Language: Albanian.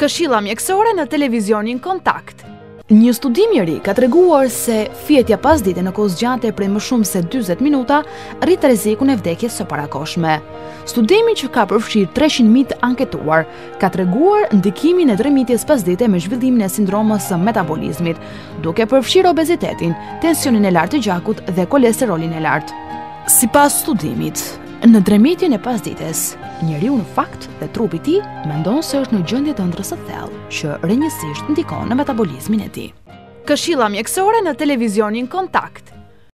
Këshilla mjekësore në televizionin Kontakt. Një studim i ri ka treguar se fjetja pas dite në kohë zgjate prej më shumë se 40 minuta rrit rrezikun e vdekjes së parakohshme. Studimi që ka përfshirë 300.000 të anketuar ka treguar ndikimin e ndërmitjes pas dite me zhvillimin e sindromës së metabolizmit, duke përfshirë obezitetin, tensionin e lartë të gjakut dhe kolesterolin e lartë. Sipas studimit, në ndërmitjen e pasdites, njeriu në fakt dhe trupi i tij mendon se është në gjendje të ëndrrës së thellë, që rrënjësisht ndikon në metabolizmin e tij. Këshilla mjekësore në televizionin Kontakt.